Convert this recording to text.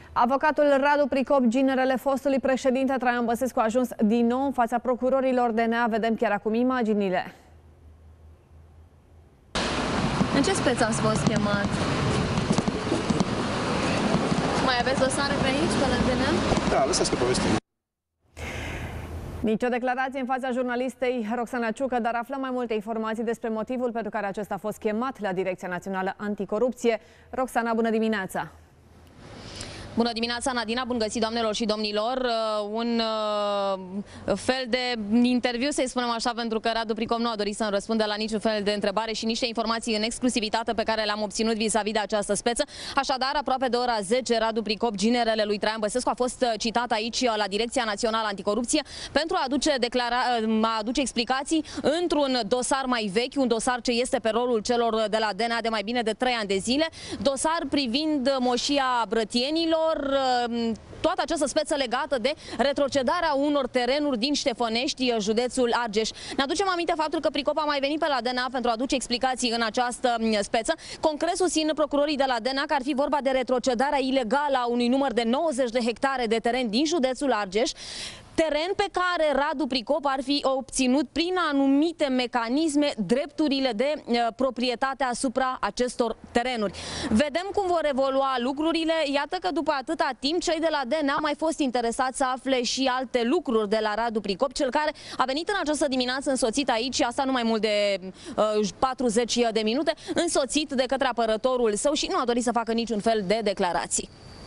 Avocatul Radu Pricop, ginerele fostului președinte Traian Băsescu, a ajuns din nou în fața procurorilor DNA. Vedem chiar acum imaginile. În ce speță ați fost chemat? Mai aveți dosare pe aici, pe la DNA? Da, lăsați că povestim. Nici o declarație în fața jurnalistei Roxana Ciucă, dar aflăm mai multe informații despre motivul pentru care acesta a fost chemat la Direcția Națională Anticorupție. Roxana, bună dimineața! Bună dimineața, Nadina, bun găsit, doamnelor și domnilor. Un fel de interviu, să-i spunem așa, pentru că Radu Pricop nu a dorit să-mi răspundă la niciun fel de întrebare și niște informații în exclusivitate pe care le-am obținut vis-a-vis de această speță. Așadar, aproape de ora 10, Radu Pricop, ginerele lui Traian Băsescu, a fost citat aici la Direcția Națională Anticorupție pentru a aduce explicații într-un dosar mai vechi, un dosar ce este pe rolul celor de la DNA de mai bine de 3 ani de zile, dosar privind moșia Brătienilor, toată această speță legată de retrocedarea unor terenuri din Ștefănești, județul Argeș. Ne aducem aminte faptul că Pricop a mai venit pe la DNA pentru a aduce explicații în această speță. Concret susțin procurorii de la DNA că ar fi vorba de retrocedarea ilegală a unui număr de 90 de hectare de teren din județul Argeș, teren pe care Radu Pricop ar fi obținut prin anumite mecanisme drepturile de proprietate asupra acestor terenuri. Vedem cum vor evolua lucrurile. Iată că după atâta timp, cei de la DNA au mai fost interesați să afle și alte lucruri de la Radu Pricop, cel care a venit în această dimineață însoțit aici, asta nu mai mult de 40 de minute, însoțit de către apărătorul său și nu a dorit să facă niciun fel de declarații.